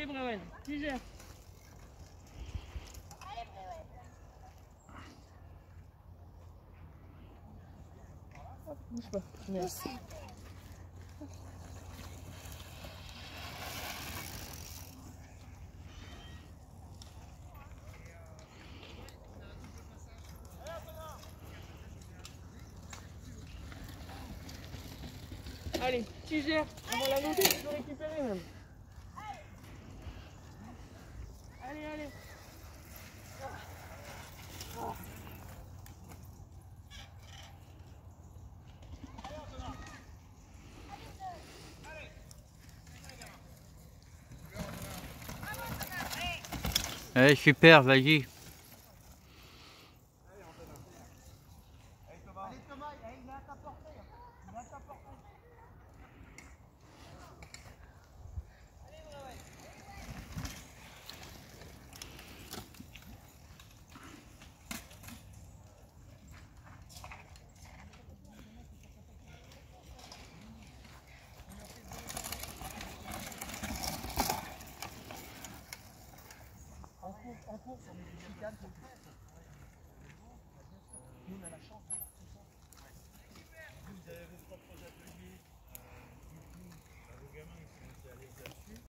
Allez Brewen, tu gères. Hop, bouge pas. Merde. Allez, tu gères. On va la noter, tu peux récupérer même. Allez, allez. Allez, super, vas-y.